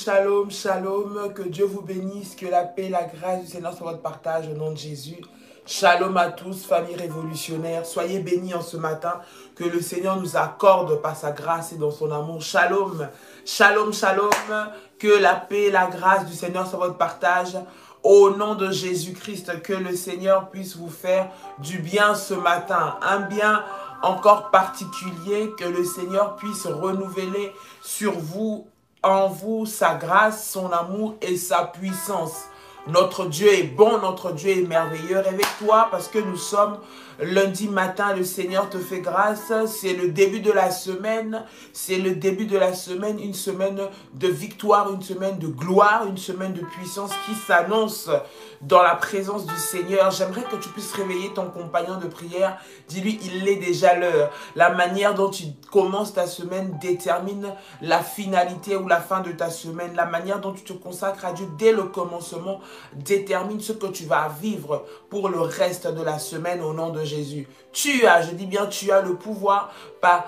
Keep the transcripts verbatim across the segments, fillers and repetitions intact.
shalom, shalom, que Dieu vous bénisse, que la paix, la grâce du Seigneur soit votre partage au nom de Jésus. Shalom à tous, famille révolutionnaire, soyez bénis en ce matin, que le Seigneur nous accorde par sa grâce et dans son amour. Shalom, shalom, shalom, que la paix, la grâce du Seigneur soit votre partage. Au nom de Jésus-Christ, que le Seigneur puisse vous faire du bien ce matin, un bien encore particulier, que le Seigneur puisse renouveler sur vous, en vous, sa grâce, son amour et sa puissance. Notre Dieu est bon, notre Dieu est merveilleux. Réveille-toi parce que nous sommes lundi matin, le Seigneur te fait grâce. C'est le début de la semaine. C'est le début de la semaine, une semaine de victoire, une semaine de gloire, une semaine de puissance qui s'annonce dans la présence du Seigneur. J'aimerais que tu puisses réveiller ton compagnon de prière. Dis-lui, il est déjà l'heure. La manière dont tu commences ta semaine détermine la finalité ou la fin de ta semaine. La manière dont tu te consacres à Dieu dès le commencement détermine ce que tu vas vivre pour le reste de la semaine au nom de Jésus. Tu as, je dis bien tu as le pouvoir par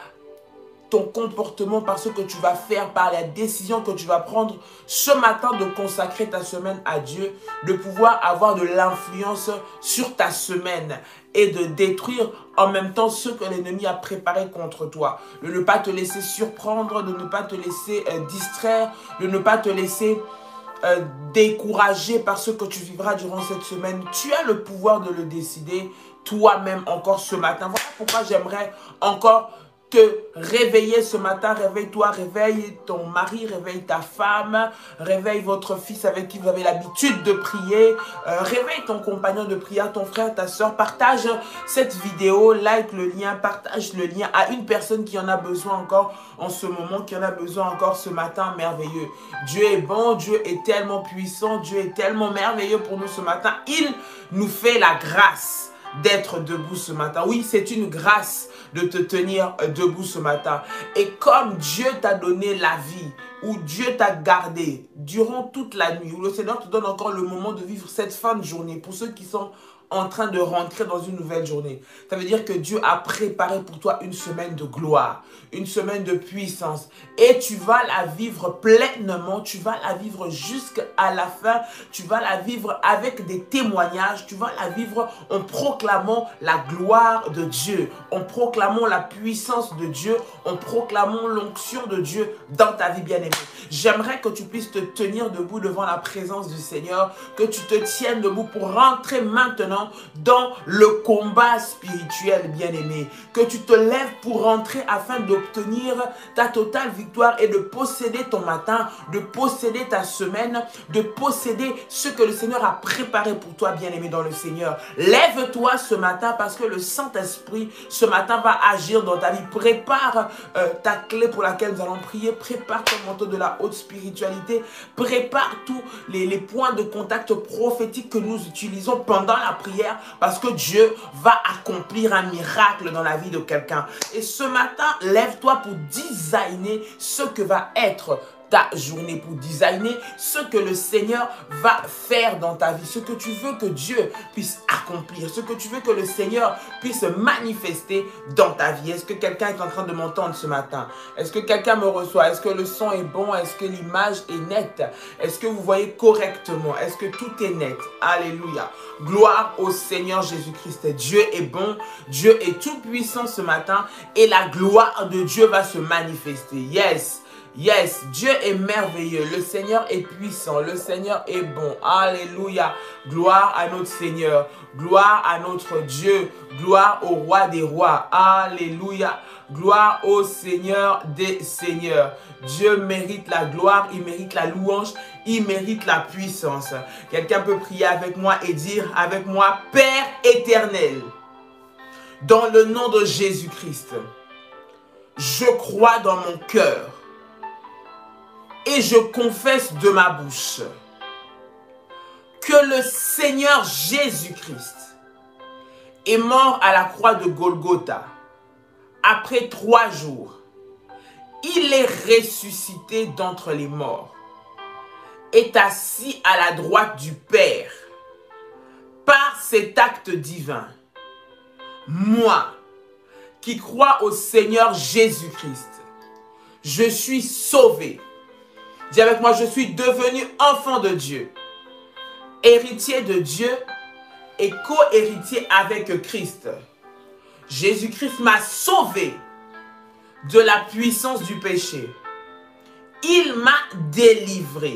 ton comportement, par ce que tu vas faire, par la décision que tu vas prendre ce matin de consacrer ta semaine à Dieu, de pouvoir avoir de l'influence sur ta semaine et de détruire en même temps ce que l'ennemi a préparé contre toi. De ne pas te laisser surprendre, de ne pas te laisser euh, distraire, de ne pas te laisser Euh, découragé par ce que tu vivras durant cette semaine. Tu as le pouvoir de le décider toi-même encore ce matin. Voilà pourquoi j'aimerais encore te réveiller ce matin. Réveille-toi, réveille ton mari, réveille ta femme, réveille votre fils avec qui vous avez l'habitude de prier, euh, réveille ton compagnon de prière, ton frère, ta soeur. Partage cette vidéo, like le lien, partage le lien à une personne qui en a besoin encore en ce moment, qui en a besoin encore ce matin merveilleux. Dieu est bon, Dieu est tellement puissant, Dieu est tellement merveilleux pour nous ce matin. Il nous fait la grâce d'être debout ce matin. Oui, c'est une grâce de te tenir debout ce matin. Et comme Dieu t'a donné la vie, où Dieu t'a gardé durant toute la nuit, où le Seigneur te donne encore le moment de vivre cette fin de journée, pour ceux qui sont en train de rentrer dans une nouvelle journée. Ça veut dire que Dieu a préparé pour toi une semaine de gloire, une semaine de puissance. Et tu vas la vivre pleinement, tu vas la vivre jusqu'à la fin, tu vas la vivre avec des témoignages, tu vas la vivre en proclamant la gloire de Dieu, en proclamant la puissance de Dieu, en proclamant l'onction de Dieu dans ta vie bien-aimée. J'aimerais que tu puisses te tenir debout devant la présence du Seigneur, que tu te tiennes debout pour rentrer maintenant dans le combat spirituel bien-aimé, que tu te lèves pour rentrer afin d'obtenir ta totale victoire et de posséder ton matin, de posséder ta semaine, de posséder ce que le Seigneur a préparé pour toi bien-aimé dans le Seigneur. Lève-toi ce matin parce que le Saint-Esprit ce matin va agir dans ta vie. Prépare euh, ta clé pour laquelle nous allons prier, prépare ton manteau de la haute spiritualité, prépare tous les, les points de contact prophétiques que nous utilisons pendant la prière, parce que Dieu va accomplir un miracle dans la vie de quelqu'un. Et ce matin, lève-toi pour designer ce que va être ta journée, pour designer ce que le Seigneur va faire dans ta vie, ce que tu veux que Dieu puisse accomplir, ce que tu veux que le Seigneur puisse manifester dans ta vie. Est-ce que quelqu'un est en train de m'entendre ce matin? Est-ce que quelqu'un me reçoit? Est-ce que le son est bon? Est-ce que l'image est nette? Est-ce que vous voyez correctement? Est-ce que tout est net? Alléluia. Gloire au Seigneur Jésus-Christ. Dieu est bon, Dieu est tout puissant ce matin et la gloire de Dieu va se manifester. Yes. Yes, Dieu est merveilleux, le Seigneur est puissant, le Seigneur est bon. Alléluia, gloire à notre Seigneur, gloire à notre Dieu, gloire au Roi des rois. Alléluia, gloire au Seigneur des seigneurs. Dieu mérite la gloire, il mérite la louange, il mérite la puissance. Quelqu'un peut prier avec moi et dire avec moi, Père éternel, dans le nom de Jésus-Christ, je crois dans mon cœur et je confesse de ma bouche que le Seigneur Jésus-Christ est mort à la croix de Golgotha. Après trois jours, il est ressuscité d'entre les morts, est assis à la droite du Père. Par cet acte divin, moi, qui crois au Seigneur Jésus-Christ, je suis sauvé. Dis avec moi, je suis devenu enfant de Dieu, héritier de Dieu et co-héritier avec Christ. Jésus-Christ m'a sauvé de la puissance du péché. Il m'a délivré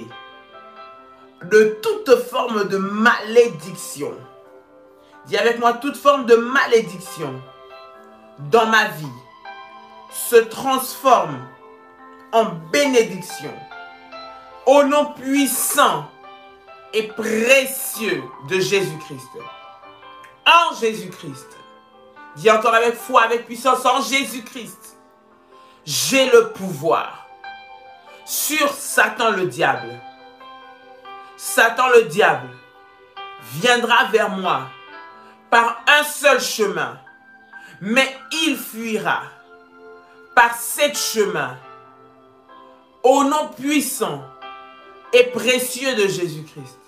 de toute forme de malédiction. Dis avec moi, toute forme de malédiction dans ma vie se transforme en bénédiction. Au nom puissant et précieux de Jésus-Christ. En Jésus-Christ. Dis encore avec foi, avec puissance, en Jésus-Christ. J'ai le pouvoir sur Satan le diable. Satan le diable viendra vers moi par un seul chemin, mais il fuira par sept chemins. Au nom puissant et précieux de Jésus-Christ.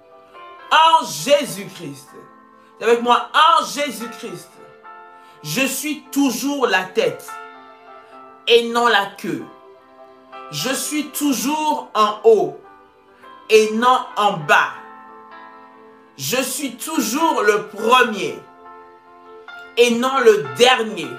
En Jésus-Christ. Avec moi, en Jésus-Christ. Je suis toujours la tête et non la queue. Je suis toujours en haut et non en bas. Je suis toujours le premier et non le dernier.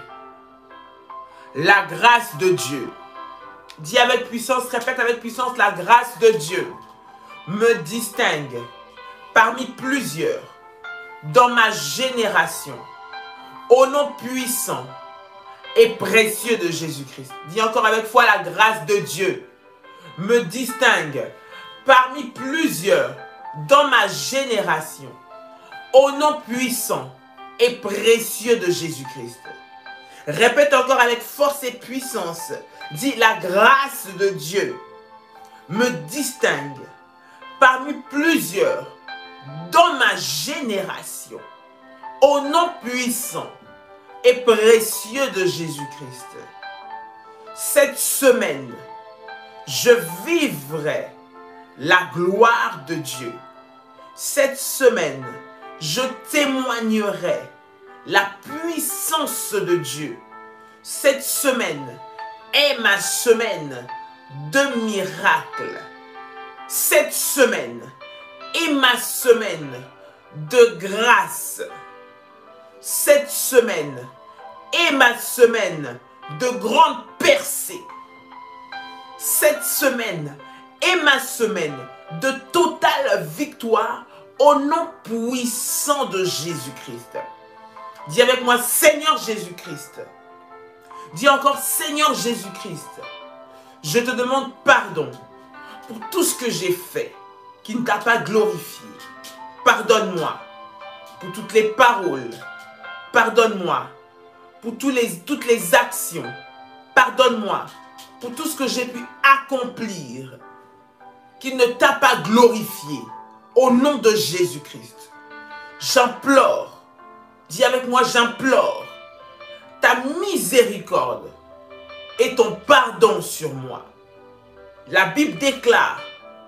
La grâce de Dieu. Dis avec puissance, répète avec puissance, la grâce de Dieu me distingue parmi plusieurs dans ma génération. Au nom puissant et précieux de Jésus-Christ. Dis encore avec foi, la grâce de Dieu me distingue parmi plusieurs dans ma génération. Au nom puissant et précieux de Jésus-Christ. Répète encore avec force et puissance. Dis, la grâce de Dieu me distingue parmi plusieurs dans ma génération. Au nom puissant et précieux de Jésus-Christ. Cette semaine, je vivrai la gloire de Dieu. Cette semaine, je témoignerai la puissance de Dieu. Cette semaine est ma semaine de miracles. Cette semaine est ma semaine de grâce. Cette semaine est ma semaine de grande percée. Cette semaine est ma semaine de totale victoire au nom puissant de Jésus-Christ. Dis avec moi, Seigneur Jésus-Christ. Dis encore, Seigneur Jésus-Christ, je te demande pardon pour tout ce que j'ai fait qui ne t'a pas glorifié. Pardonne-moi pour toutes les paroles. Pardonne-moi pour tous les, toutes les actions. Pardonne-moi pour tout ce que j'ai pu accomplir qui ne t'a pas glorifié. Au nom de Jésus-Christ, j'implore, dis avec moi, j'implore ta miséricorde et ton pardon sur moi. La Bible déclare,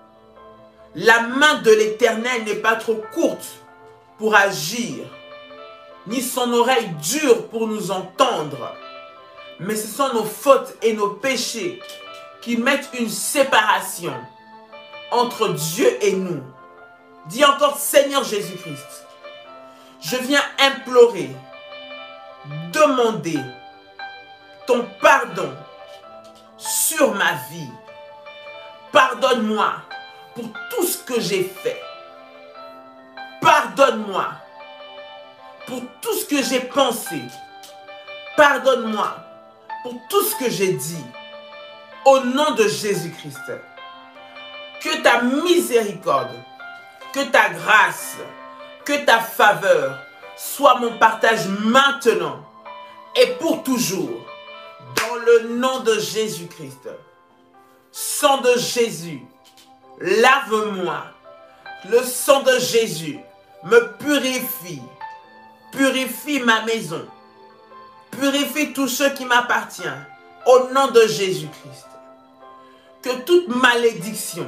la main de l'Éternel n'est pas trop courte pour agir, ni son oreille dure pour nous entendre. Mais ce sont nos fautes et nos péchés qui mettent une séparation entre Dieu et nous. Dis encore, Seigneur Jésus-Christ, je viens implorer, demander ton pardon sur ma vie. Pardonne-moi pour tout ce que j'ai fait. Pardonne-moi pour tout ce que j'ai pensé. Pardonne-moi pour tout ce que j'ai dit. Au nom de Jésus-Christ, que ta miséricorde, que ta grâce, que ta faveur soit mon partage maintenant et pour toujours. Dans le nom de Jésus-Christ. Sang de Jésus, lave-moi. Le sang de Jésus me purifie. Purifie ma maison. Purifie tout ce qui m'appartient. Au nom de Jésus-Christ. Que toute malédiction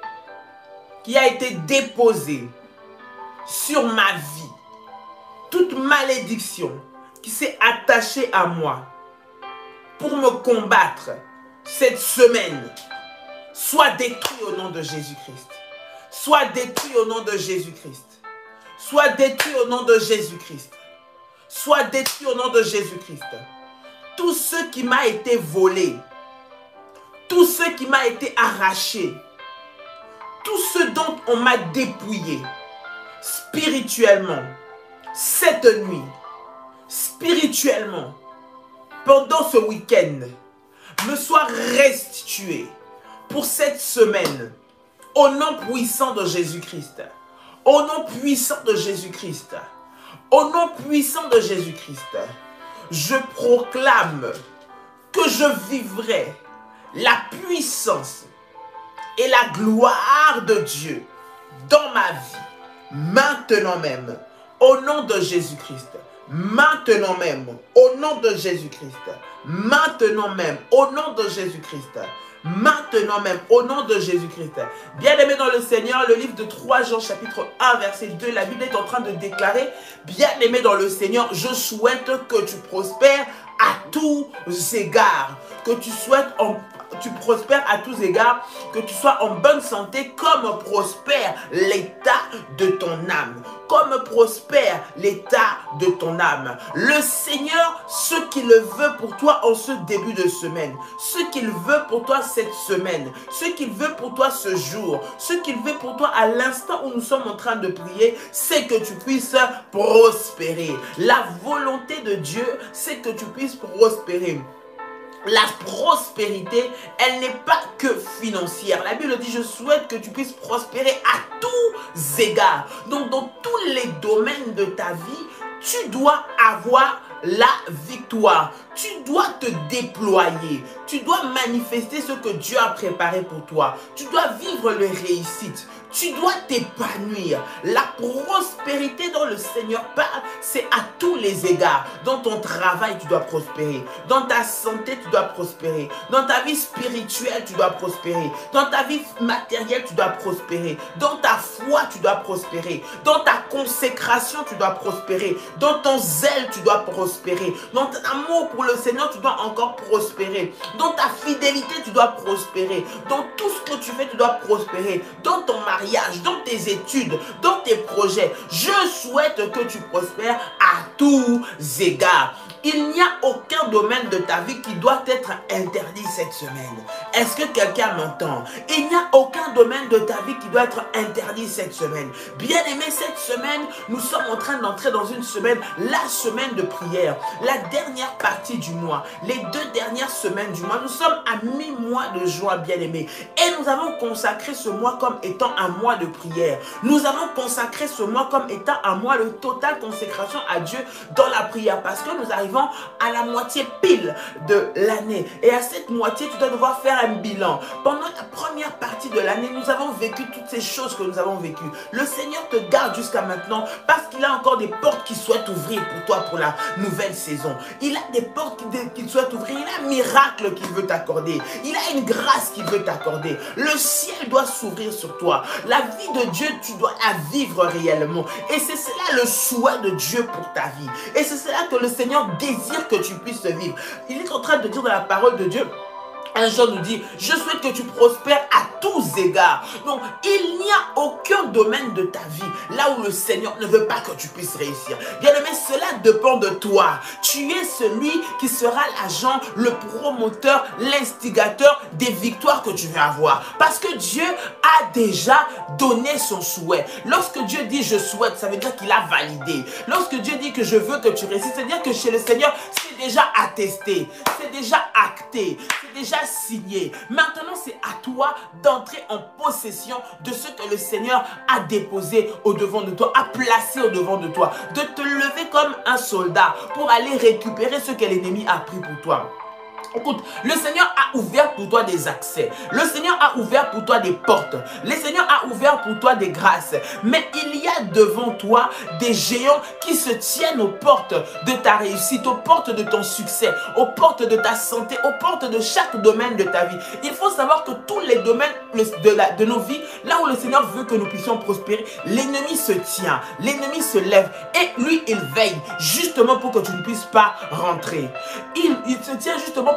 qui a été déposée sur ma vie, toute malédiction qui s'est attachée à moi pour me combattre cette semaine, Sois détruit au nom de Jésus-Christ. Sois détruit au nom de Jésus-Christ. Sois détruit au nom de Jésus-Christ. Sois détruit au nom de Jésus-Christ. Tout ce qui m'a été volé, tout ce qui m'a été arraché, tout ce dont on m'a dépouillé, spirituellement, cette nuit, spirituellement, pendant ce week-end, me soit restitué pour cette semaine, au nom puissant de Jésus-Christ, au nom puissant de Jésus-Christ, au nom puissant de Jésus-Christ, je proclame que je vivrai la puissance et la gloire de Dieu dans ma vie, maintenant même, au nom de Jésus-Christ. Maintenant même, au nom de Jésus-Christ. Maintenant même, au nom de Jésus-Christ. Maintenant même, au nom de Jésus-Christ. Bien-aimé dans le Seigneur, le livre de trois Jean, chapitre un, verset deux, la Bible est en train de déclarer, bien-aimé dans le Seigneur, je souhaite que tu prospères à tous égards, que tu souhaites en tu prospères à tous égards, que tu sois en bonne santé, comme prospère l'état de ton âme. Comme prospère l'état de ton âme. Le Seigneur, ce qu'il veut pour toi en ce début de semaine, ce qu'il veut pour toi cette semaine, ce qu'il veut pour toi ce jour, ce qu'il veut pour toi à l'instant où nous sommes en train de prier, c'est que tu puisses prospérer. La volonté de Dieu, c'est que tu puisses prospérer. La prospérité, elle n'est pas que financière. La Bible dit, je souhaite que tu puisses prospérer à tous égards. Donc, dans tous les domaines de ta vie, tu dois avoir la victoire. Tu dois te déployer. Tu dois manifester ce que Dieu a préparé pour toi. Tu dois vivre les réussites. Tu dois t'épanouir. La prospérité dont le Seigneur parle, c'est à tous les égards. Dans ton travail, tu dois prospérer. Dans ta santé, tu dois prospérer. Dans ta vie spirituelle, tu dois prospérer. Dans ta vie matérielle, tu dois prospérer. Dans ta foi, tu dois prospérer. Dans ta consécration, tu dois prospérer. Dans ton zèle, tu dois prospérer. Dans ton amour pour le Seigneur, tu dois encore prospérer. Dans ta fidélité, tu dois prospérer. Dans tout ce que tu fais, tu dois prospérer. Dans ton mariage, dans tes études, dans tes projets, je souhaite que tu prospères à tous égards. Il n'y a aucun domaine de ta vie qui doit être interdit cette semaine. Est-ce que quelqu'un m'entend? Il n'y a aucun domaine de ta vie qui doit être interdit cette semaine. Bien aimé, cette semaine, nous sommes en train d'entrer dans une semaine, la semaine de prière, la dernière partie du mois, les deux dernières semaines du mois. Nous sommes à mi-mois de juin, bien aimé. Et nous avons consacré ce mois comme étant un mois de prière. Nous avons consacré ce mois comme étant un mois de totale consécration à Dieu dans la prière. Parce que nous arrivons à la moitié pile de l'année. Et à cette moitié, tu dois devoir faire un bilan. Pendant la première partie de l'année, nous avons vécu toutes ces choses que nous avons vécues. Le Seigneur te garde jusqu'à maintenant parce qu'il a encore des portes qu'il souhaite ouvrir pour toi pour la nouvelle saison. Il a des portes qu'il souhaite ouvrir. Il a un miracle qu'il veut t'accorder. Il a une grâce qu'il veut t'accorder. Le ciel doit s'ouvrir sur toi. La vie de Dieu, tu dois la vivre réellement. Et c'est cela le souhait de Dieu pour ta vie. Et c'est cela que le Seigneur désire que tu puisses vivre. Il est en train de dire dans la parole de Dieu, un jour nous dit, je souhaite que tu prospères à tous égards. Donc, il n'y a aucun domaine de ta vie là où le Seigneur ne veut pas que tu puisses réussir. Bien aimé, cela dépend de toi. Tu es celui qui sera l'agent, le promoteur, l'instigateur des victoires que tu veux avoir. Parce que Dieu a déjà donné son souhait. Lorsque Dieu dit je souhaite, ça veut dire qu'il a validé. Lorsque Dieu dit que je veux que tu réussisses, c'est-à-dire que chez le Seigneur, c'est déjà attesté, c'est déjà acté, c'est déjà signé. Maintenant, c'est à toi d'entrer en possession de ce que le Seigneur a déposé au devant de toi, a placé au devant de toi, de te lever comme un soldat pour aller récupérer ce que l'ennemi a pris pour toi. Écoute, le Seigneur a ouvert pour toi des accès. Le Seigneur a ouvert pour toi des portes. Le Seigneur a ouvert pour toi des grâces. Mais il y a devant toi des géants qui se tiennent aux portes de ta réussite, aux portes de ton succès, aux portes de ta santé, aux portes de chaque domaine de ta vie. Il faut savoir que tous les domaines de, la, de nos vies, là où le Seigneur veut que nous puissions prospérer, l'ennemi se tient, l'ennemi se lève et lui, il veille justement pour que tu ne puisses pas rentrer. Il, il se tient justement pour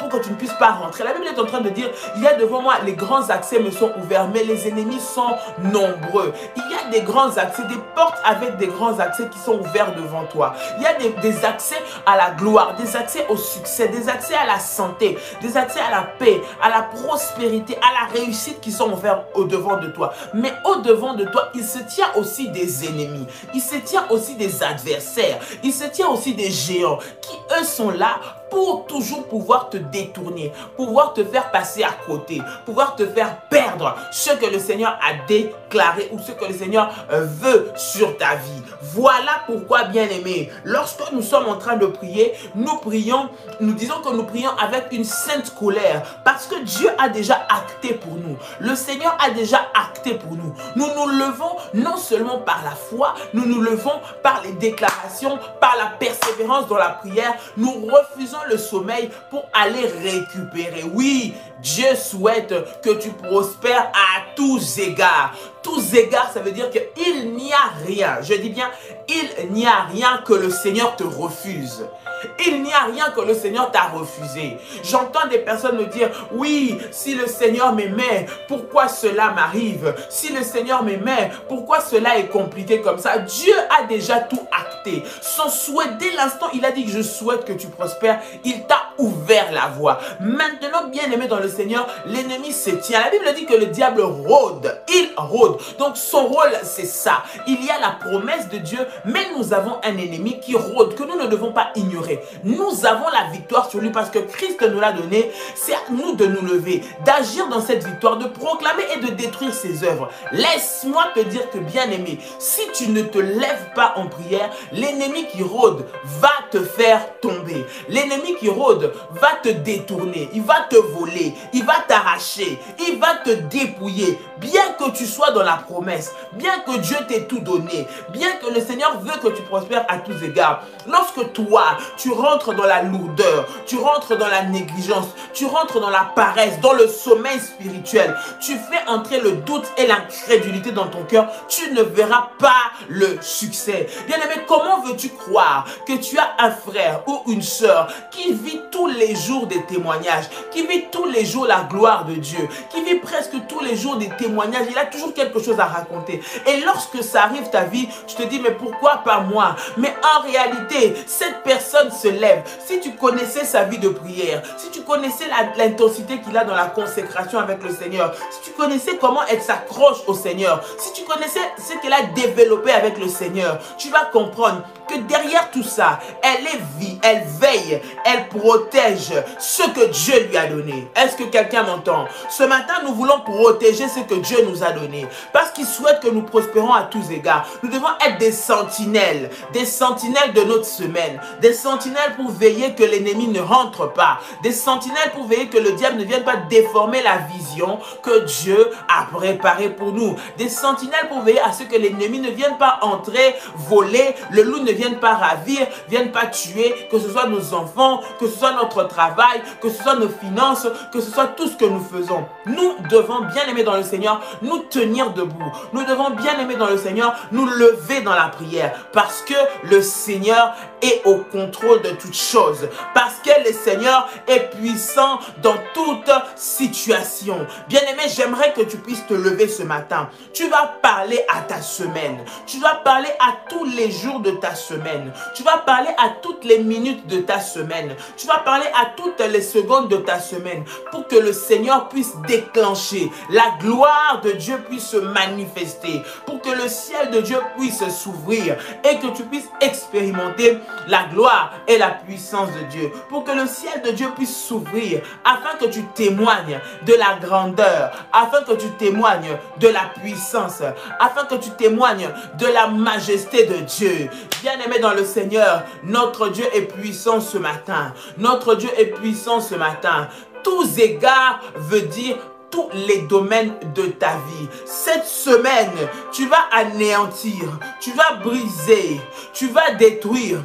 pour que tu ne puisses pas rentrer. La Bible est en train de dire, il y a devant moi, les grands accès me sont ouverts, mais les ennemis sont nombreux. Il y a des grands accès, des portes avec des grands accès qui sont ouverts devant toi. Il y a des, des accès à la gloire, des accès au succès, des accès à la santé, des accès à la paix, à la prospérité, à la réussite qui sont ouverts au devant de toi. Mais au devant de toi, il se tient aussi des ennemis, il se tient aussi des adversaires, il se tient aussi des géants qui eux sont là pour toujours pouvoir te détourner, pouvoir te faire passer à côté, pouvoir te faire perdre ce que le Seigneur a déclaré ou ce que le Seigneur veut sur ta vie. Voilà pourquoi, bien-aimés, lorsque nous sommes en train de prier, nous prions, nous disons que nous prions avec une sainte colère parce que Dieu a déjà acté pour nous. Le Seigneur a déjà acté pour nous. Nous nous levons non seulement par la foi, nous nous levons par les déclarations, par la persévérance dans la prière. Nous refusons le sommeil pour aller récupérer. Oui, Dieu souhaite que tu prospères à tous égards. Tous égards, ça veut dire qu'il n'y a rien. Je dis bien, il n'y a rien que le Seigneur te refuse. Il n'y a rien que le Seigneur t'a refusé. J'entends des personnes me dire, oui, si le Seigneur m'aimait, pourquoi cela m'arrive? Si le Seigneur m'aimait, pourquoi cela est compliqué comme ça? Dieu a déjà tout acté. Son souhait, dès l'instant, il a dit que je souhaite que tu prospères, il t'a ouvert la voie. Maintenant, bien aimé dans le Seigneur, l'ennemi se tient. La Bible dit que le diable rôde. Il rôde. Donc, son rôle, c'est ça. Il y a la promesse de Dieu, mais nous avons un ennemi qui rôde, que nous ne devons pas ignorer. Nous avons la victoire sur lui parce que Christ nous l'a donné. C'est à nous de nous lever, d'agir dans cette victoire, de proclamer et de détruire ses œuvres. Laisse-moi te dire que, bien-aimé, si tu ne te lèves pas en prière, l'ennemi qui rôde va te faire tomber. L'ennemi qui rôde va te détourner, il va te voler, il va t'arracher, il va te dépouiller. Bien que tu sois dans la promesse, bien que Dieu t'ait tout donné, bien que le Seigneur veut que tu prospères à tous égards, lorsque toi, tu rentres dans la lourdeur, tu rentres dans la négligence, tu rentres dans la paresse, dans le sommeil spirituel, tu fais entrer le doute et l'incrédulité dans ton cœur, tu ne verras pas le succès. Bien-aimé, comment veux-tu croire que tu as un frère ou une sœur qui vit tous les jours des témoignages, qui vit tous les jours la gloire de Dieu, qui vit presque tous les jours des témoignages, il a toujours quelque chose à raconter. Et lorsque ça arrive ta vie, tu te dis, mais pourquoi pas moi? Mais en réalité, cette personne se lève. Si tu connaissais sa vie de prière, si tu connaissais l'intensité qu'il a dans la consécration avec le Seigneur, si tu connaissais comment elle s'accroche au Seigneur, si tu connaissais ce qu'elle a développé avec le Seigneur, tu vas comprendre que derrière tout ça, elle est vie, elle veille, elle protège ce que Dieu lui a donné. Est-ce que quelqu'un m'entend? Ce matin, nous voulons protéger ce que Dieu nous a donné parce qu'il souhaite que nous prospérons à tous égards. Nous devons être des sentinelles, des sentinelles de notre semaine, des sentinelles pour veiller que l'ennemi ne rentre pas, des sentinelles pour veiller que le diable ne vienne pas déformer la vision que Dieu a préparée pour nous, des sentinelles pour veiller à ce que l'ennemi ne vienne pas entrer, voler, le loup ne vienne pas ravir, vienne pas tuer, que ce soit nos enfants, que ce soit notre travail, que ce soit nos finances, que ce soit tout ce que nous faisons. Nous devons, bien aimer dans le Seigneur, nous tenir debout. Nous devons, bien aimer dans le Seigneur, nous lever dans la prière parce que le Seigneur est au contrôle de toutes choses, parce que le Seigneur est puissant dans toute situation. Bien aimé, j'aimerais que tu puisses te lever ce matin. Tu vas parler à ta semaine. Tu vas parler à tous les jours de ta semaine. Tu vas parler à toutes les minutes de ta semaine. Tu vas parler à toutes les secondes de ta semaine pour que le Seigneur puisse déclencher, la gloire de Dieu puisse se manifester, pour que le ciel de Dieu puisse s'ouvrir et que tu puisses expérimenter la gloire et la puissance de Dieu, pour que le ciel de Dieu puisse s'ouvrir afin que tu témoignes de la grandeur, afin que tu témoignes de la puissance, afin que tu témoignes de la majesté de Dieu. Bien-aimé dans le Seigneur, notre Dieu est puissant ce matin. Notre Dieu est puissant ce matin. Tous égards veut dire tous les domaines de ta vie. Cette semaine, tu vas anéantir, tu vas briser, tu vas détruire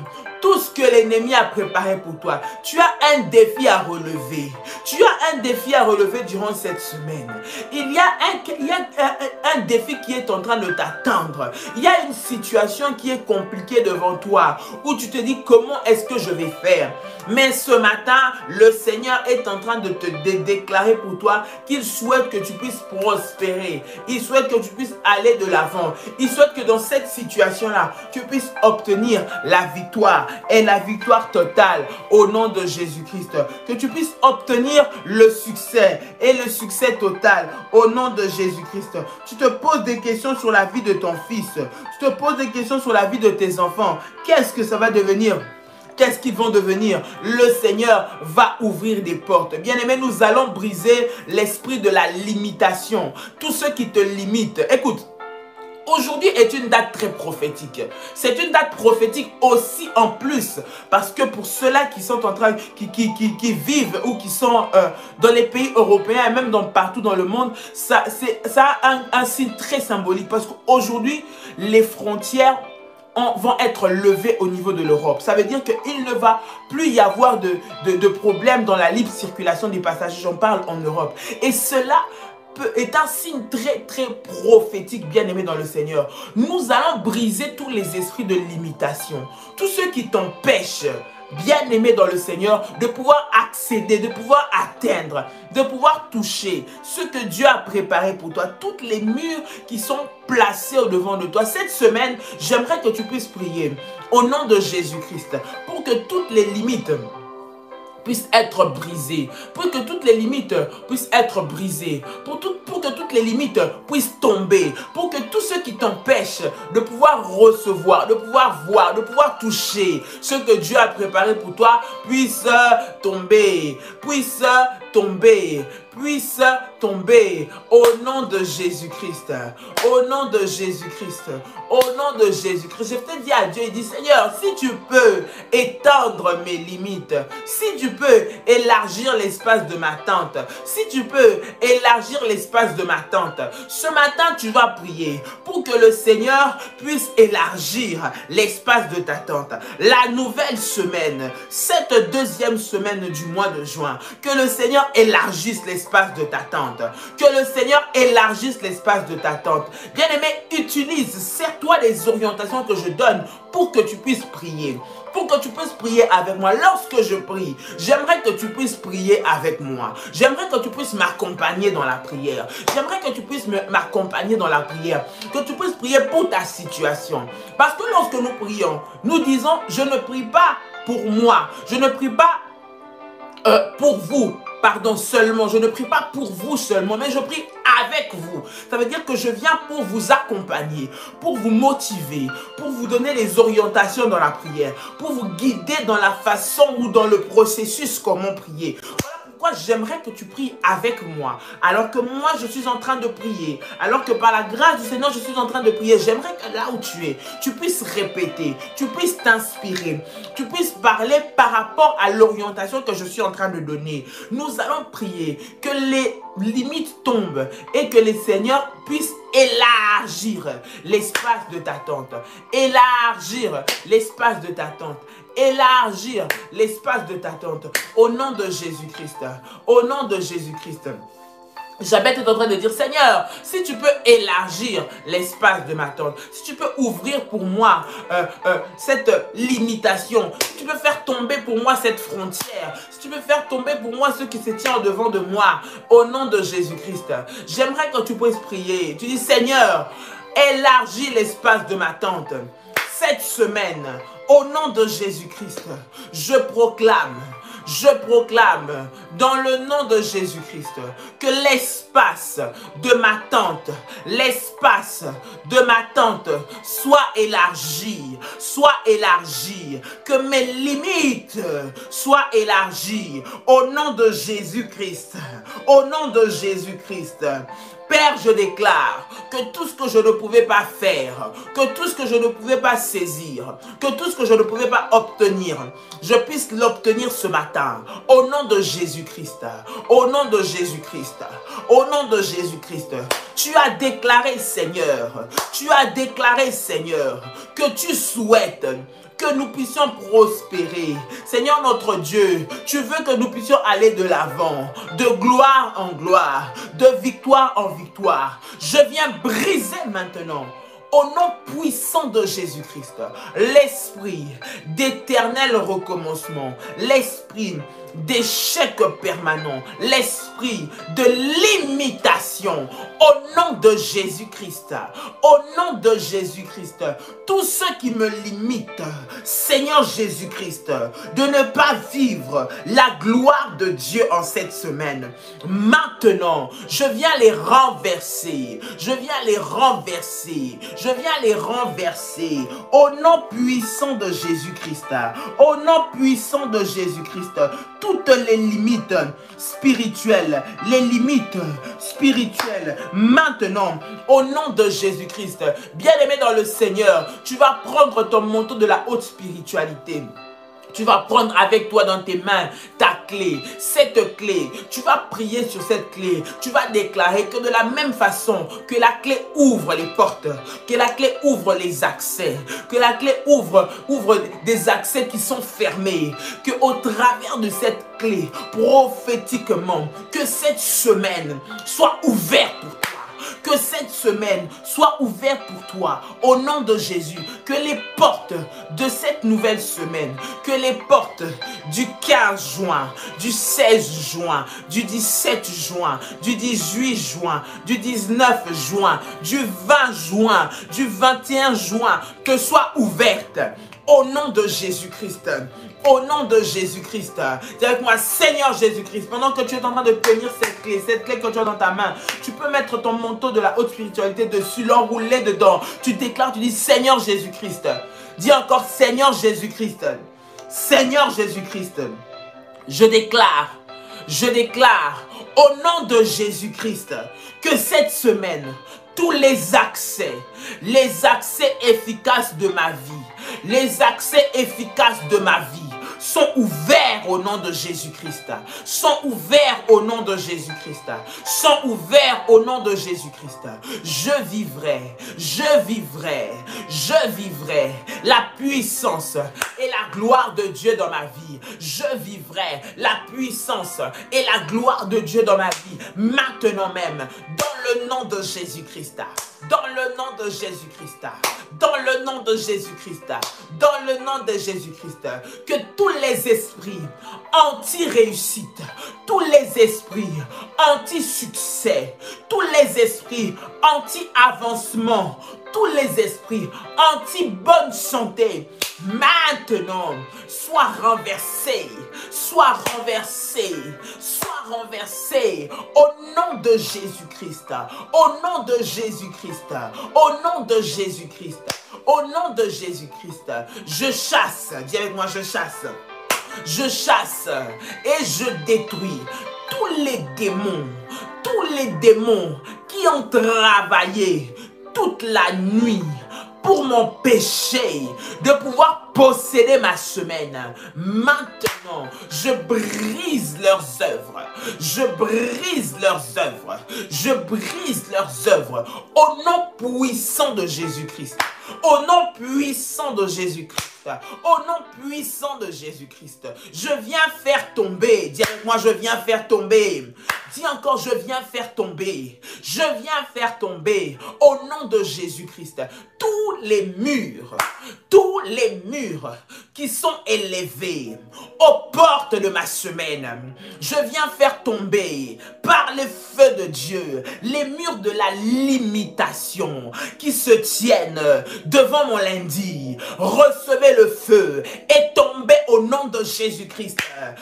tout ce que l'ennemi a préparé pour toi. Tu as un défi à relever. Tu as un défi à relever durant cette semaine. Il y a un, il y a un, un défi qui est en train de t'attendre. Il y a une situation qui est compliquée devant toi, où tu te dis comment est-ce que je vais faire. Mais ce matin, le Seigneur est en train de te dé déclarer pour toi qu'il souhaite que tu puisses prospérer. Il souhaite que tu puisses aller de l'avant. Il souhaite que dans cette situation-là, tu puisses obtenir la victoire et la victoire totale au nom de Jésus-Christ. Que tu puisses obtenir le succès et le succès total au nom de Jésus-Christ. Tu te poses des questions sur la vie de ton fils. Tu te poses des questions sur la vie de tes enfants. Qu'est-ce que ça va devenir? Qu'est-ce qu'ils vont devenir? Le Seigneur va ouvrir des portes. Bien-aimés, nous allons briser l'esprit de la limitation. Tous ceux qui te limitent. Écoute, aujourd'hui est une date très prophétique. C'est une date prophétique aussi en plus. Parce que pour ceux-là qui sont en train, qui, qui, qui, qui vivent ou qui sont euh, dans les pays européens et même dans, partout dans le monde, ça, ça a un, un signe très symbolique. Parce qu'aujourd'hui, les frontières vont être levés au niveau de l'Europe. Ça veut dire qu'il ne va plus y avoir de, de, de problème dans la libre circulation des passagers. J'en parle en Europe. Et cela peut, est un signe très très prophétique, bien aimé dans le Seigneur. Nous allons briser tous les esprits de limitation. Tous ceux qui t'empêchent, bien aimé dans le Seigneur, de pouvoir accéder, de pouvoir atteindre, de pouvoir toucher ce que Dieu a préparé pour toi, toutes les murs qui sont placés au devant de toi. Cette semaine, j'aimerais que tu puisses prier au nom de Jésus-Christ pour que toutes les limites puissent être brisées, pour que toutes les limites puissent être brisées, pour, tout, pour que toutes les limites puissent tomber, pour que tous ceux qui t'empêchent de pouvoir recevoir, de pouvoir voir, de pouvoir toucher ce que Dieu a préparé pour toi puissent tomber, puissent tomber, puisse tomber au nom de Jésus-Christ, au nom de Jésus-Christ, au nom de Jésus-Christ. Je te dis à Dieu, il dit, Seigneur, si tu peux étendre mes limites, si tu peux élargir l'espace de ma tente, si tu peux élargir l'espace de ma tente, ce matin tu vas prier pour que le Seigneur puisse élargir l'espace de ta tente. La nouvelle semaine, cette deuxième semaine du mois de juin, que le Seigneur élargisse l'espace de ta tente. Que le Seigneur élargisse l'espace de ta tente. Bien-aimé, utilise, sers-toi des orientations que je donne pour que tu puisses prier. Pour que tu puisses prier avec moi. Lorsque je prie, j'aimerais que tu puisses prier avec moi. J'aimerais que tu puisses m'accompagner dans la prière. J'aimerais que tu puisses m'accompagner dans la prière. Que tu puisses prier pour ta situation. Parce que lorsque nous prions, nous disons, je ne prie pas pour moi. Je ne prie pas euh, pour vous. Pardon, seulement, je ne prie pas pour vous seulement, mais je prie avec vous. Ça veut dire que je viens pour vous accompagner, pour vous motiver, pour vous donner les orientations dans la prière, pour vous guider dans la façon ou dans le processus comment prier. Voilà pourquoi j'aimerais que tu pries avec moi. Alors que moi, je suis en train de prier. Alors que par la grâce du Seigneur, je suis en train de prier. J'aimerais que là où tu es, tu puisses répéter, tu puisses t'inspirer, tu puisses parler par rapport à l'orientation que je suis en train de donner. Nous allons prier que les limites tombent et que le Seigneur puisse élargir l'espace de ta tente. Élargir l'espace de ta tente. Élargir l'espace de ta tente. Au nom de Jésus-Christ. Au nom de Jésus-Christ. Jabez est en train de dire, Seigneur, si tu peux élargir l'espace de ma tente, si tu peux ouvrir pour moi euh, euh, cette limitation, si tu peux faire tomber pour moi cette frontière, si tu peux faire tomber pour moi ce qui se tient au devant de moi, au nom de Jésus-Christ, j'aimerais que tu puisses prier. Tu dis, Seigneur, élargis l'espace de ma tente. Cette semaine, au nom de Jésus-Christ, je proclame, je proclame dans le nom de Jésus-Christ que l'espace de ma tente, l'espace de ma tente soit élargi, soit élargi, que mes limites soient élargies au nom de Jésus-Christ, au nom de Jésus-Christ. Père, je déclare que tout ce que je ne pouvais pas faire, que tout ce que je ne pouvais pas saisir, que tout ce que je ne pouvais pas obtenir, je puisse l'obtenir ce matin. Au nom de Jésus-Christ, au nom de Jésus-Christ, au nom de Jésus-Christ. Tu as déclaré, Seigneur, tu as déclaré, Seigneur, que tu souhaites que nous puissions prospérer. Seigneur notre Dieu, tu veux que nous puissions aller de l'avant, de gloire en gloire, de victoire en victoire. Je viens briser maintenant, au nom puissant de Jésus-Christ, l'esprit d'éternel recommencement, l'esprit d'échec permanent, l'esprit de limitation, au nom de Jésus-Christ, au nom de Jésus-Christ, tous ceux qui me limitent, Seigneur Jésus-Christ, de ne pas vivre la gloire de Dieu en cette semaine, maintenant, je viens les renverser, je viens les renverser, je viens les renverser, au nom puissant de Jésus-Christ, au nom puissant de Jésus-Christ, toutes les limites spirituelles, les limites spirituelles, maintenant, au nom de Jésus-Christ. Bien-aimé dans le Seigneur, tu vas prendre ton manteau de la haute spiritualité. Tu vas prendre avec toi dans tes mains ta clé, cette clé. Tu vas prier sur cette clé. Tu vas déclarer que de la même façon que la clé ouvre les portes, que la clé ouvre les accès, que la clé ouvre, ouvre des accès qui sont fermés, que au travers de cette clé, prophétiquement, que cette semaine soit ouverte pour toi. Que cette semaine soit ouverte pour toi au nom de Jésus. Que les portes de cette nouvelle semaine, que les portes du quinze juin, du seize juin, du dix-sept juin, du dix-huit juin, du dix-neuf juin, du vingt juin, du vingt et un juin, que soient ouvertes au nom de Jésus-Christ. Au nom de Jésus-Christ, dis avec moi, Seigneur Jésus-Christ, pendant que tu es en train de tenir cette clé, cette clé que tu as dans ta main, tu peux mettre ton manteau de la haute spiritualité dessus, l'enrouler dedans. Tu déclares, tu dis, Seigneur Jésus-Christ. Dis encore, Seigneur Jésus-Christ. Seigneur Jésus-Christ. Je déclare, je déclare, au nom de Jésus-Christ, que cette semaine, tous les accès, les accès efficaces de ma vie, les accès efficaces de ma vie, sont ouverts au nom de Jésus-Christ, sont ouverts au nom de Jésus-Christ, sont ouverts au nom de Jésus-Christ. Je vivrai, je vivrai, je vivrai la puissance et la gloire de Dieu dans ma vie. Je vivrai la puissance et la gloire de Dieu dans ma vie, maintenant même, dans le nom de Jésus-Christ. Dans le nom de Jésus-Christ, dans le nom de Jésus-Christ, dans le nom de Jésus-Christ, que tous les esprits anti-réussite, tous les esprits anti-succès, tous les esprits anti-avancement, tous les esprits anti-bonne santé, maintenant, soient renversés, soient renversés, soient renversés au nom de Jésus-Christ, au nom de Jésus-Christ, au nom de Jésus-Christ, au nom de Jésus-Christ. Je chasse, dis avec moi, je chasse, je chasse et je détruis tous les démons, tous les démons qui ont travaillé toute la nuit pour m'empêcher de pouvoir posséder ma semaine. Maintenant, je brise leurs œuvres. Je brise leurs œuvres. Je brise leurs œuvres. Au nom puissant de Jésus-Christ. Au nom puissant de Jésus-Christ. Au nom puissant de Jésus-Christ. Je viens faire tomber. Dis avec moi, je viens faire tomber. Dis encore, je viens faire tomber. Je viens faire tomber. Au nom de Jésus-Christ. Tous les murs. Tous les murs qui sont élevés aux portes de ma semaine. Je viens faire tomber par le feu de Dieu les murs de la limitation qui se tiennent devant mon lundi. Recevez le feu et tombez au nom de Jésus-Christ.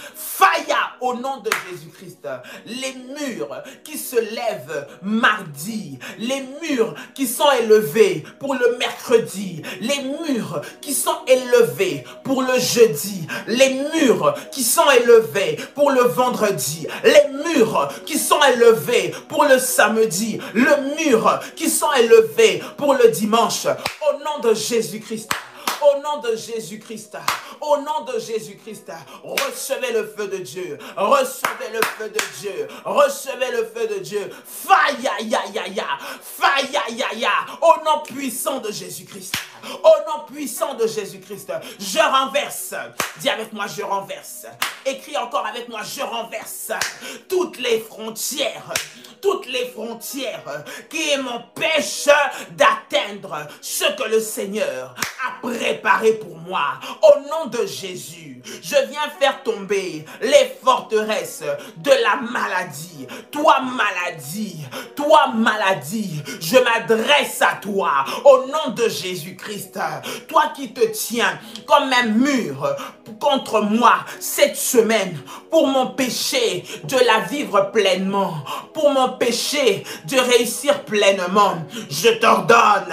Faya au nom de Jésus-Christ. Les murs qui se lèvent mardi, les murs qui sont élevés pour le mercredi, les murs qui sont élevés pour le jeudi, les murs qui sont élevés pour le vendredi, les murs qui sont élevés pour le samedi, le mur qui sont élevés pour le dimanche, au nom de Jésus-Christ. Au nom de Jésus-Christ, au nom de Jésus-Christ, recevez le feu de Dieu, recevez le feu de Dieu, recevez le feu de Dieu, faïa ya ya ya, faïa ya ya, au nom puissant de Jésus-Christ, au Au nom puissant de Jésus-Christ, je renverse. Dis avec moi, je renverse. Écris encore avec moi, je renverse toutes les frontières, toutes les frontières qui m'empêchent d'atteindre ce que le Seigneur a préparé pour moi. Au nom de Jésus, je viens faire tomber les forteresses de la maladie. Toi maladie, toi maladie, je m'adresse à toi au nom de Jésus-Christ. Toi qui te tiens comme un mur contre moi cette semaine pour m'empêcher de la vivre pleinement, pour m'empêcher de réussir pleinement, je t'ordonne,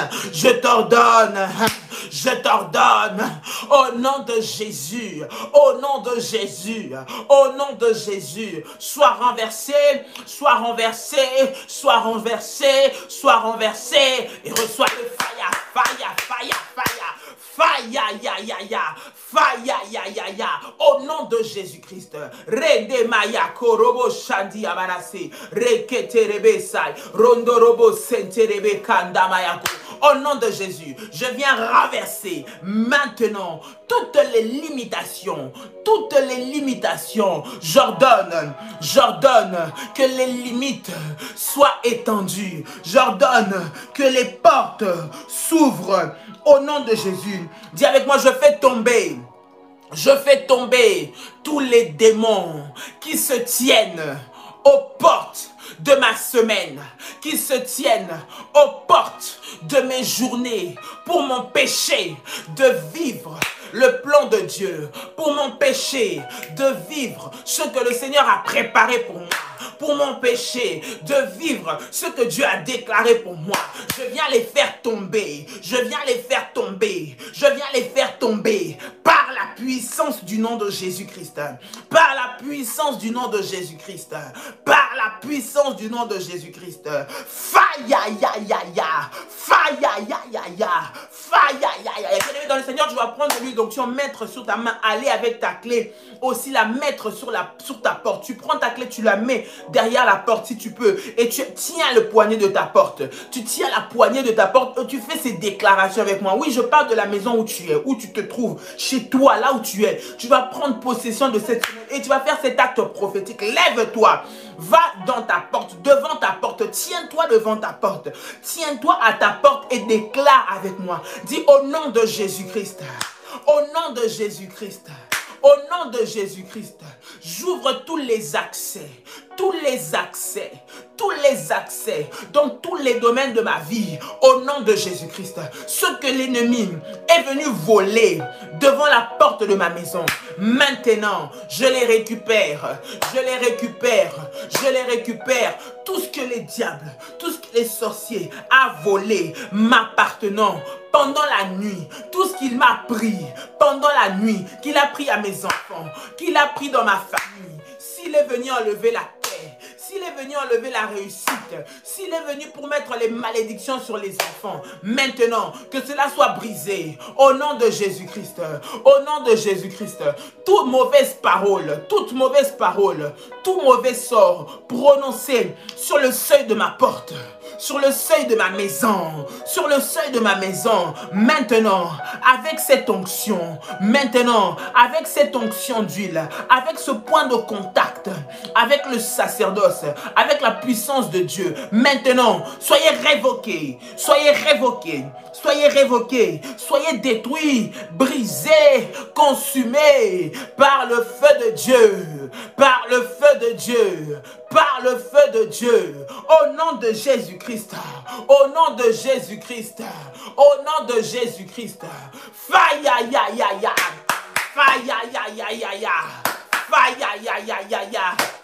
je t'ordonne, je t'ordonne au nom de Jésus, au nom de Jésus, au nom de Jésus, sois renversé, sois renversé, sois renversé, sois renversé et reçois le fire, fire, fire, fire. Faya, ya, ya, ya, faya, ya, ya, ya, au nom de Jésus-Christ. Rende maya korobo shandi abarase, reketerebe sai, rondorobo senterebe kanda mayako. Au nom de Jésus, je viens renverser maintenant toutes les limitations, toutes les limitations. J'ordonne, j'ordonne que les limites soient étendues. J'ordonne que les portes s'ouvrent au nom de Jésus. Dis avec moi, je fais tomber, je fais tomber tous les démons qui se tiennent aux portes de ma semaine, qui se tiennent aux portes de mes journées pour m'empêcher de vivre le plan de Dieu, pour m'empêcher de vivre ce que le Seigneur a préparé pour moi, pour m'empêcher de vivre ce que Dieu a déclaré pour moi. Je viens les faire tomber, je viens les faire tomber, je viens les faire tomber par la puissance du nom de Jésus-Christ, par la puissance du nom de Jésus-Christ, par la puissance du nom de Jésus-Christ. Faya ya ya ya, faya ya ya ya, faya ya ya ya. Dans le Seigneur, tu vas prendre de l'huile d'onction, mettre sur ta main, aller avec ta clé, aussi la mettre sur, la, sur ta porte. Tu prends ta clé, tu la mets derrière la porte si tu peux, et tu tiens le poignet de ta porte. Tu tiens la poignée de ta porte et tu fais ces déclarations avec moi. Oui, je parle de la maison où tu es, où tu te trouves, chez toi, là où tu es. Tu vas prendre possession de cette et tu vas faire cet acte prophétique. Lève-toi, va dans ta porte, devant ta porte, tiens-toi devant ta porte, tiens-toi à ta porte et déclare avec moi. Dis au nom de Jésus-Christ, au nom de Jésus-Christ, au nom de Jésus-Christ, j'ouvre tous les accès, tous les accès, tous les accès dans tous les domaines de ma vie, au nom de Jésus-Christ. Ce que l'ennemi est venu voler devant la porte de ma maison, maintenant, je les récupère, je les récupère, je les récupère. Tout ce que les diables, tout ce que les sorciers ont volé m'appartenant pendant la nuit, tout ce qu'il m'a pris pendant la nuit, qu'il a pris à mes enfants, qu'il a pris dans ma famille, s'il est venu enlever la paix, s'il est venu enlever la réussite, s'il est venu pour mettre les malédictions sur les enfants, maintenant, que cela soit brisé, au nom de Jésus-Christ, au nom de Jésus-Christ, toute mauvaise parole, toute mauvaise parole, tout mauvais sort prononcé sur le seuil de ma porte, sur le seuil de ma maison, sur le seuil de ma maison, maintenant, avec cette onction, maintenant, avec cette onction d'huile, avec ce point de contact, avec le sacerdoce, avec la puissance de Dieu, maintenant, soyez révoqués, soyez révoqués, soyez révoqués, soyez détruits, brisés, consumés par le feu de Dieu, par le feu de Dieu, par le feu de Dieu, au nom de Jésus-Christ, au nom de Jésus-Christ, au nom de Jésus-Christ. Faya ya ya ya, faya ya ya ya ya, faya ya ya ya ya.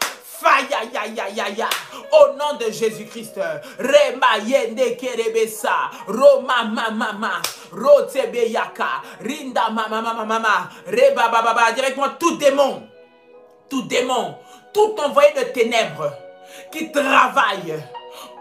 Faya ya ya ya ya, au nom de Jésus-Christ. Rema yende kerebesa, Roma mama mama, Rotebe yaka, Rinda mama mama mama, Reba baba baba. Dis avec moi, tout démon, tout démon, tout envoyé de ténèbres qui travaille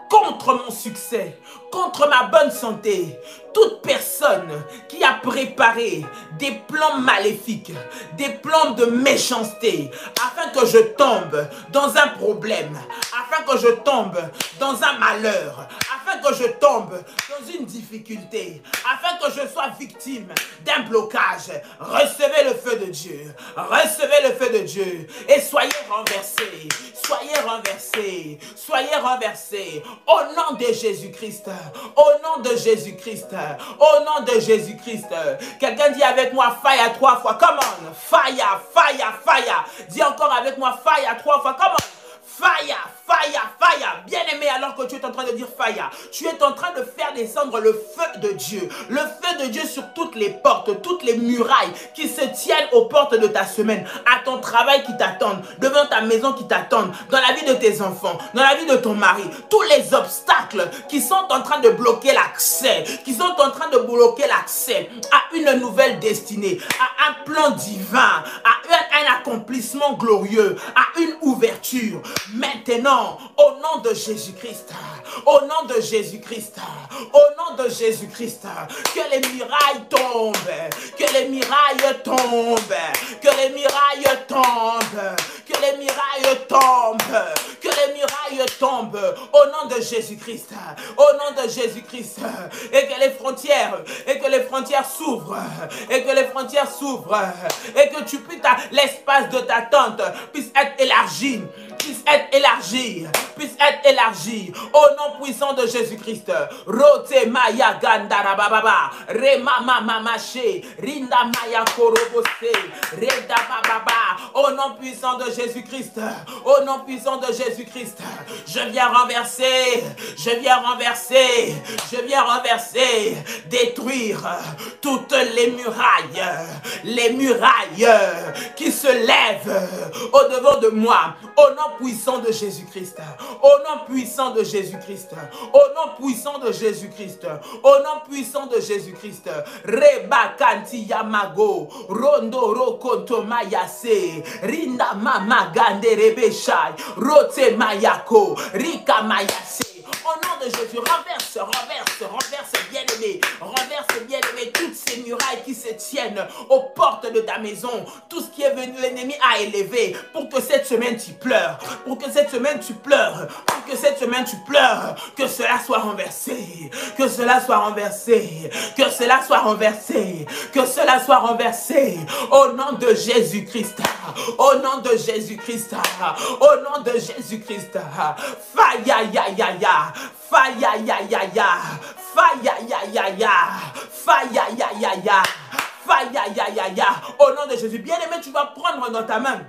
contre mon succès, contre ma bonne santé, toute personne qui a préparé des plans maléfiques, des plans de méchanceté, afin que je tombe dans un problème, afin que je tombe dans un malheur, afin que je tombe dans une difficulté, afin que je sois victime d'un blocage, recevez le feu de Dieu, recevez le feu de Dieu et soyez renversés, soyez renversés, soyez renversés au nom de Jésus-Christ, au nom de Jésus-Christ, au nom de Jésus-Christ. Quelqu'un dit avec moi fire trois fois, come on, fire, fire, fire. Dis encore avec moi fire trois fois, come on. Fire, fire, fire. Bien-aimé, alors que tu es en train de dire fire, tu es en train de faire descendre le feu de Dieu. Le feu de Dieu sur toutes les portes, toutes les murailles qui se tiennent aux portes de ta semaine, à ton travail qui t'attendent, devant ta maison qui t'attendent, dans la vie de tes enfants, dans la vie de ton mari. Tous les obstacles qui sont en train de bloquer l'accès, qui sont en train de bloquer l'accès à une nouvelle destinée, à un plan divin, à un, un accomplissement glorieux, à une ouverture. Maintenant, au nom de Jésus-Christ, au nom de Jésus-Christ, au nom de Jésus-Christ, que les murailles tombent, que les murailles tombent, que les murailles tombent, que les murailles tombent, que les murailles tombent, au nom de Jésus-Christ, au nom de Jésus-Christ, et que les frontières, et que les frontières s'ouvrent, et que les frontières s'ouvrent, et que tu puisses, l'espace de ta tente puisse être élargi, puisse être élargi, puisse être élargi au nom puissant de Jésus-Christ. Rote maya gandara bababa, rema mama maché, rinda maya korobose, reda bababa, au nom puissant de Jésus-Christ, au nom puissant de Jésus-Christ, je viens renverser, je viens renverser, je viens renverser, détruire toutes les murailles, les murailles qui se lèvent au-devant de moi, au nom puissant de Jésus-Christ, au nom puissant de Jésus-Christ, au nom puissant de Jésus-Christ, au nom puissant de Jésus-Christ. Reba kanti yamago, rondo rokonto mayase, rinda mama gande rebeshai, rote mayako, rika mayase. Au nom de Jésus, renverse, renverse, renverse, bien-aimé, renverse, bien-aimé, toutes ces murailles qui se tiennent aux portes de ta maison, tout ce qui est venu, l'ennemi a élevé, pour que cette semaine tu pleures, pour que cette semaine tu pleures, pour que cette semaine tu pleures, que cela soit renversé, que cela soit renversé, que cela soit renversé, que cela soit renversé, au nom de Jésus-Christ, au nom de Jésus-Christ, au nom de Jésus-Christ, faya ya ya ya. Faya ya ya ya, faya ya ya ya, faya ya ya ya, faya ya ya ya. Au nom de Jésus, bien-aimé, tu vas prendre dans ta main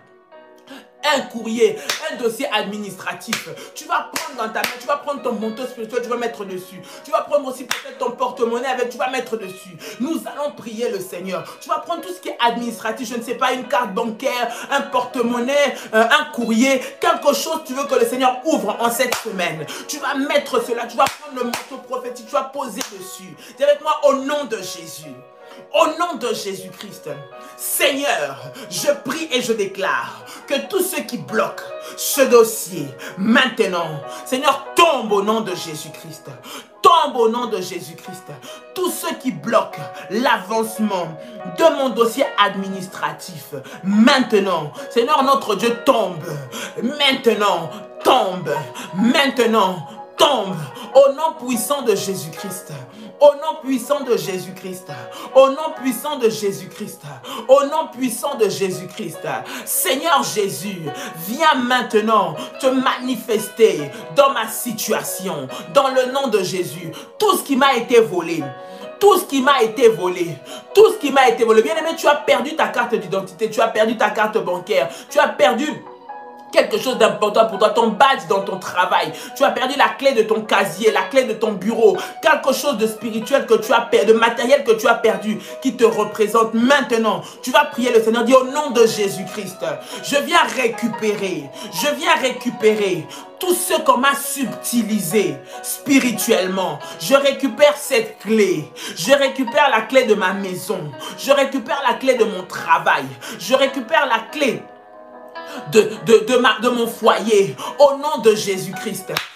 un courrier, un dossier administratif. Tu vas prendre dans ta main, tu vas prendre ton manteau spirituel, tu vas mettre dessus. Tu vas prendre aussi peut-être ton porte-monnaie avec, tu vas mettre dessus. Nous allons prier le Seigneur. Tu vas prendre tout ce qui est administratif, je ne sais pas, une carte bancaire, un porte-monnaie, euh, un courrier, quelque chose tu veux que le Seigneur ouvre en cette semaine. Tu vas mettre cela, tu vas prendre le manteau prophétique, tu vas poser dessus. Dis avec moi au nom de Jésus. Au nom de Jésus-Christ, Seigneur, je prie et je déclare que tous ceux qui bloquent ce dossier, maintenant, Seigneur, tombe au nom de Jésus-Christ. Tombe au nom de Jésus-Christ. Tous ceux qui bloquent l'avancement de mon dossier administratif, maintenant, Seigneur, notre Dieu, tombe. Maintenant, tombe. Maintenant, tombe. Au nom puissant de Jésus-Christ. Au nom puissant de Jésus-Christ, au nom puissant de Jésus-Christ, au nom puissant de Jésus-Christ, Seigneur Jésus, viens maintenant te manifester dans ma situation, dans le nom de Jésus. Tout ce qui m'a été volé, tout ce qui m'a été volé, tout ce qui m'a été volé, bien aimé, tu as perdu ta carte d'identité, tu as perdu ta carte bancaire, tu as perdu quelque chose d'important pour toi, ton badge dans ton travail. Tu as perdu la clé de ton casier, la clé de ton bureau. Quelque chose de spirituel que tu as perdu, de matériel que tu as perdu, qui te représente maintenant. Tu vas prier le Seigneur, dis au nom de Jésus-Christ, je viens récupérer, je viens récupérer tout ce qu'on m'a subtilisé spirituellement. Je récupère cette clé. Je récupère la clé de ma maison. Je récupère la clé de mon travail. Je récupère la clé De, de, de, ma, de mon foyer, au nom de Jésus-Christ.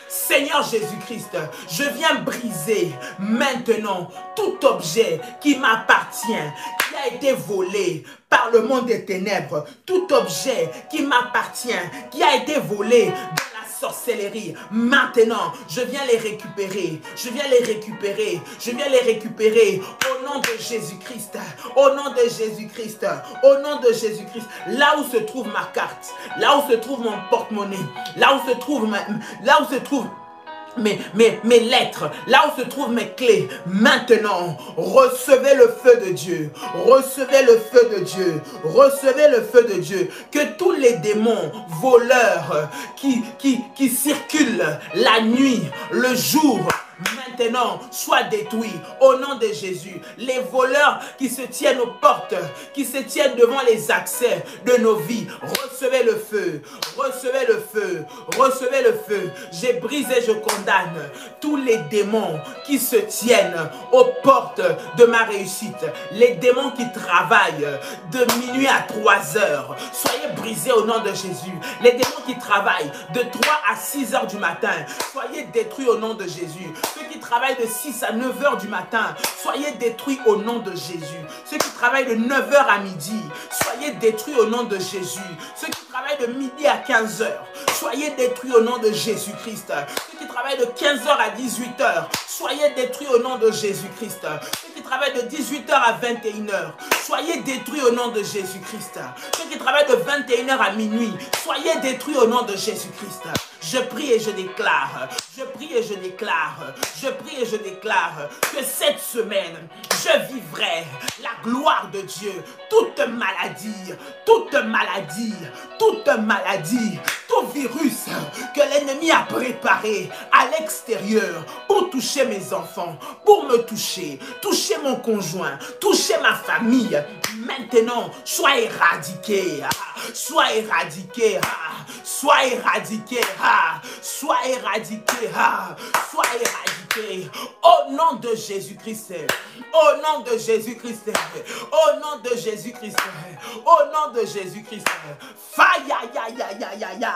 Seigneur Jésus-Christ, je viens briser maintenant tout objet qui m'appartient, qui a été volé par le monde des ténèbres, tout objet qui m'appartient, qui a été volé dans la sorcellerie. Maintenant, je viens les récupérer, je viens les récupérer, je viens les récupérer au nom de Jésus-Christ, au nom de Jésus-Christ, au nom de Jésus-Christ. Là où se trouve ma carte, là où se trouve mon porte-monnaie, là où se trouve ma, là où se trouve Mes, mes, mes lettres, là où se trouvent mes clés, maintenant, recevez le feu de Dieu, recevez le feu de Dieu, recevez le feu de Dieu, que tous les démons voleurs qui, qui, qui circulent la nuit, le jour, maintenant, soient détruits au nom de Jésus. Les voleurs qui se tiennent aux portes, qui se tiennent devant les accès de nos vies, recevez le feu, recevez le feu, recevez le feu. J'ai brisé, je condamne tous les démons qui se tiennent aux portes de ma réussite, les démons qui travaillent de minuit à trois heures. Soyez brisés au nom de Jésus. Les démons qui travaillent de trois à six heures du matin, soyez détruits au nom de Jésus. Ceux qui travaillent de six à neuf heures du matin, soyez détruits au nom de Jésus. Ceux qui travaillent de neuf heures à midi, soyez détruits au nom de Jésus. Ceux qui travaillent de midi à quinze heures, soyez détruits au nom de Jésus-Christ. Ceux qui travaillent de quinze heures à dix-huit heures, soyez détruits au nom de Jésus-Christ. Ceux qui travaillent de dix-huit heures à vingt et une heures, soyez détruits au nom de Jésus-Christ. Ceux qui travaillent de vingt et une heures à minuit, soyez détruits au nom de Jésus-Christ. Je prie et je déclare, je prie et je déclare, je prie et je déclare que cette semaine, je vivrai la gloire de Dieu. Toute maladie, toute maladie, toute maladie, tout virus que l'ennemi a préparé à l'extérieur pour toucher mes enfants, pour me toucher, toucher mon conjoint, toucher ma famille, maintenant, sois éradiqué, sois éradiqué, sois éradiqué, sois éradiqué, sois éradiqué, au nom de Jésus-Christ, au nom de Jésus-Christ, au nom de Jésus-Christ, au nom de Jésus-Christ, faille, ya, ya, ya, ya, ya,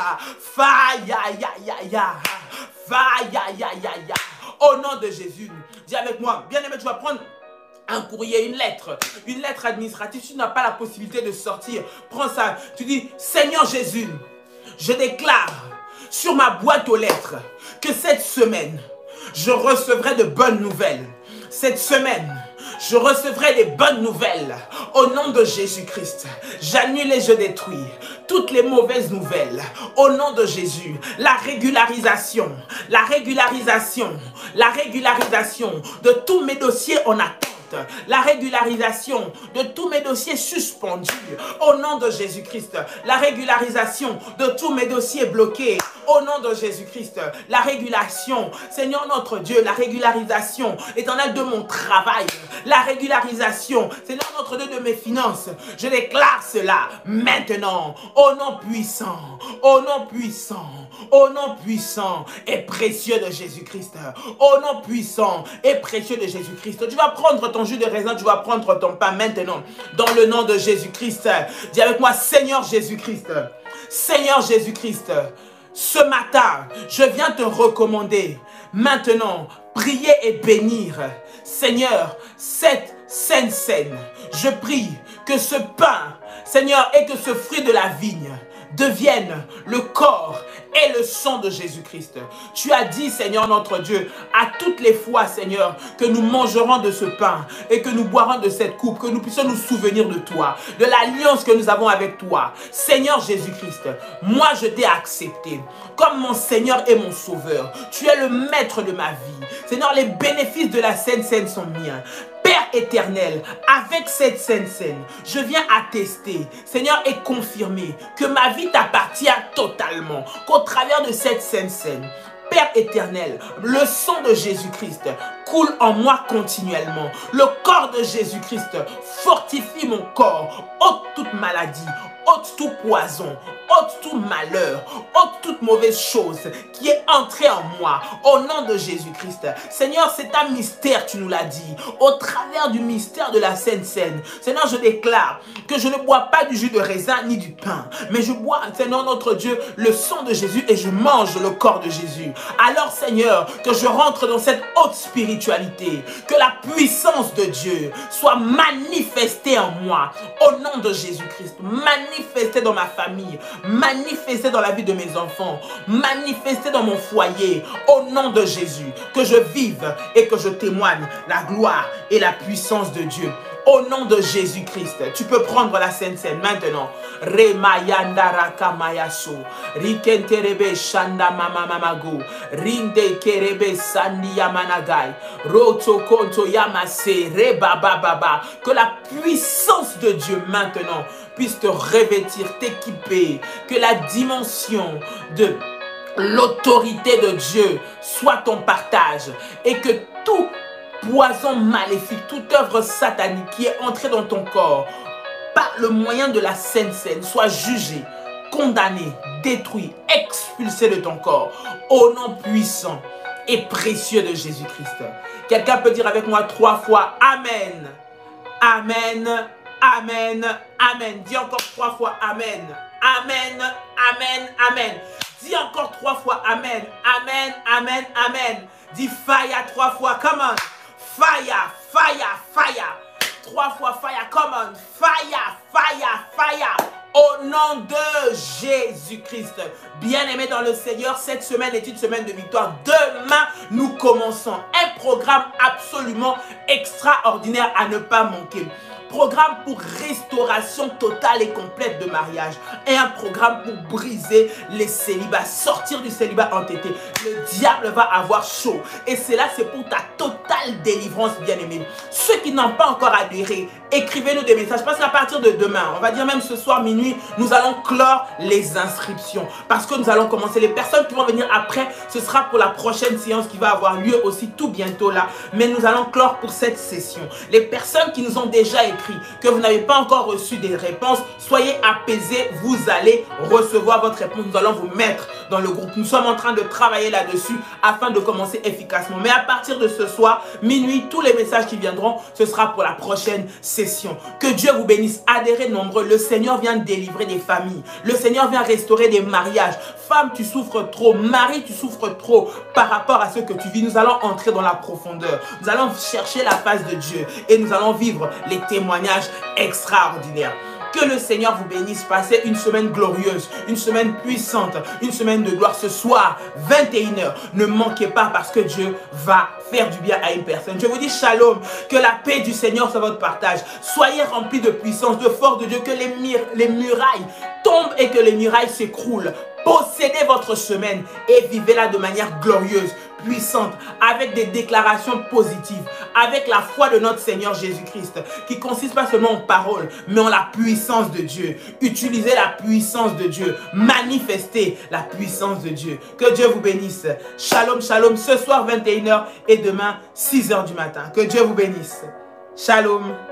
faille, ya, ya, ya, ya, faille, ya, ya, ya, ya, au nom de Jésus. Dis avec moi, bien-aimé, tu vas prendre un courrier, une lettre, une lettre administrative. Si tu n'as pas la possibilité de sortir, prends ça. Tu dis, Seigneur Jésus, je déclare sur ma boîte aux lettres que cette semaine, je recevrai de bonnes nouvelles. Cette semaine, je recevrai des bonnes nouvelles au nom de Jésus-Christ. J'annule et je détruis toutes les mauvaises nouvelles au nom de Jésus. La régularisation, la régularisation, la régularisation de tous mes dossiers en attente. La régularisation de tous mes dossiers suspendus au nom de Jésus-Christ. La régularisation de tous mes dossiers bloqués au nom de Jésus-Christ. La régulation, Seigneur notre Dieu, la régularisation éternelle de mon travail. La régularisation, Seigneur notre Dieu, de mes finances. Je déclare cela maintenant au nom puissant, au nom puissant, au nom puissant et précieux de Jésus-Christ. Au nom puissant et précieux de Jésus-Christ. Tu vas prendre ton jus de raisin, tu vas prendre ton pain maintenant. Dans le nom de Jésus-Christ. Dis avec moi, Seigneur Jésus-Christ. Seigneur Jésus-Christ. Ce matin, je viens te recommander. Maintenant, prier et bénir. Seigneur, cette sainte scène, je prie que ce pain, Seigneur, et que ce fruit de la vigne deviennent le corps et le sang de Jésus-Christ. Tu as dit, Seigneur notre Dieu, à toutes les fois, Seigneur, que nous mangerons de ce pain et que nous boirons de cette coupe, que nous puissions nous souvenir de toi, de l'alliance que nous avons avec toi. Seigneur Jésus-Christ, moi je t'ai accepté comme mon Seigneur et mon Sauveur. Tu es le maître de ma vie. Seigneur, les bénéfices de la Sainte Seine sont miens. Père éternel, avec cette Sainte Seine, je viens attester, Seigneur, et confirmer que ma vie t'appartient totalement, qu'au travers de cette Sainte Seine, Père éternel, le sang de Jésus-Christ coule en moi continuellement. Le corps de Jésus-Christ fortifie mon corps, ôte toute maladie, ôte tout poison, ôte tout malheur, ôte toute mauvaise chose qui est entrée en moi, au nom de Jésus-Christ. Seigneur, c'est un mystère, tu nous l'as dit, au travers du mystère de la Sainte Seine. Seigneur, je déclare que je ne bois pas du jus de raisin ni du pain, mais je bois, Seigneur notre Dieu, le sang de Jésus et je mange le corps de Jésus. Alors, Seigneur, que je rentre dans cette haute spiritualité, que la puissance de Dieu soit manifestée en moi, au nom de Jésus-Christ, manifestée dans ma famille, manifestée dans la vie de mes enfants, manifestée dans mon foyer, au nom de Jésus, que je vive et que je témoigne la gloire et la puissance de Dieu. Au nom de Jésus-Christ, tu peux prendre la Sainte Seine maintenant. Remayanda rakamayaso, rikenterebe shanda mama mamago, rinde kerebe sandi yamanagai, roto konto yamase, reba baba. Que la puissance de Dieu maintenant puisse te revêtir, t'équiper. Que la dimension de l'autorité de Dieu soit ton partage et que tout poison maléfique, toute œuvre satanique qui est entrée dans ton corps par le moyen de la Sainte Seine soit jugée, condamnée, détruite, expulsée de ton corps au nom puissant et précieux de Jésus-Christ. Quelqu'un peut dire avec moi trois fois Amen, Amen, Amen, Amen. Dis encore trois fois Amen, Amen, Amen, Amen. Dis encore trois fois Amen, Amen, Amen, Amen. Dis fire trois fois, come on. Fire, fire, fire. Trois fois fire, come on. Fire, fire, fire. Au nom de Jésus-Christ. Bien-aimés dans le Seigneur, cette semaine est une semaine de victoire. Demain, nous commençons un programme absolument extraordinaire à ne pas manquer. Programme pour restauration totale et complète de mariage. Et un programme pour briser les célibats, sortir du célibat entêté. Le diable va avoir chaud. Et cela, c'est pour ta totale délivrance, bien-aimés. Ceux qui n'ont pas encore adhéré, écrivez-nous des messages. Parce qu'à partir de demain, on va dire même ce soir minuit, nous allons clore les inscriptions. Parce que nous allons commencer. Les personnes qui vont venir après, ce sera pour la prochaine séance qui va avoir lieu aussi tout bientôt là. Mais nous allons clore pour cette session. Les personnes qui nous ont déjà écrit, que vous n'avez pas encore reçu des réponses, soyez apaisés, vous allez recevoir votre réponse. Nous allons vous mettre dans le groupe. Nous sommes en train de travailler là-dessus afin de commencer efficacement. Mais à partir de ce soir, minuit, tous les messages qui viendront, ce sera pour la prochaine session. Que Dieu vous bénisse. Adhérez nombreux. Le Seigneur vient délivrer des familles. Le Seigneur vient restaurer des mariages. Femme, tu souffres trop. Mari, tu souffres trop par rapport à ce que tu vis. Nous allons entrer dans la profondeur. Nous allons chercher la face de Dieu et nous allons vivre les témoignages extraordinaires. Que le Seigneur vous bénisse. Passez une semaine glorieuse, une semaine puissante, une semaine de gloire. Ce soir, vingt et une heures. Ne manquez pas parce que Dieu va faire du bien à une personne. Je vous dis shalom. Que la paix du Seigneur soit votre partage. Soyez remplis de puissance, de force de Dieu. Que les, mur les murailles tombent et que les murailles s'écroulent. Possédez votre semaine et vivez-la de manière glorieuse, puissante, avec des déclarations positives, avec la foi de notre Seigneur Jésus-Christ, qui consiste pas seulement en paroles, mais en la puissance de Dieu. Utilisez la puissance de Dieu, manifestez la puissance de Dieu. Que Dieu vous bénisse. Shalom, shalom, ce soir vingt et une heures et demain six heures du matin. Que Dieu vous bénisse. Shalom.